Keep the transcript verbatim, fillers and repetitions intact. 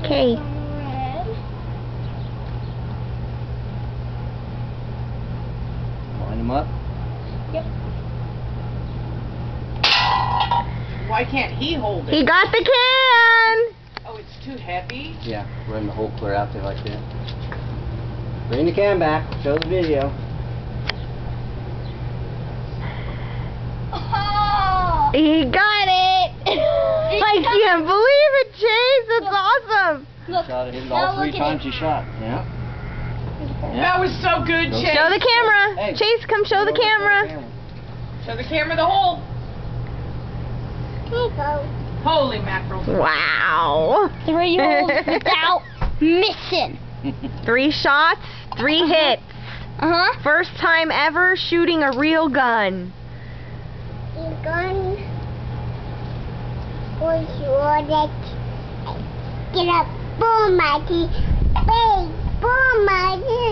Okay. Line him up. Yep. Why can't he hold it? He got the can! Oh, it's too heavy? Yeah, run the hole clear out there like that. Bring the can back. Show the video. Oh! He got it! I can't believe it, Chase! That's awesome! Look, Shot it, hit it all three times he shot. Yeah. that was so good, Go Chase. Show the camera! Hey, Chase, come show the Go over to camera! Show the camera the hole. Here you go. Holy mackerel. Wow! Three holes without missing. Three shots, three hits. Uh-huh. First time ever shooting a real gun. You're going for sure that get a boom, Mikey. Big boom, Mikey.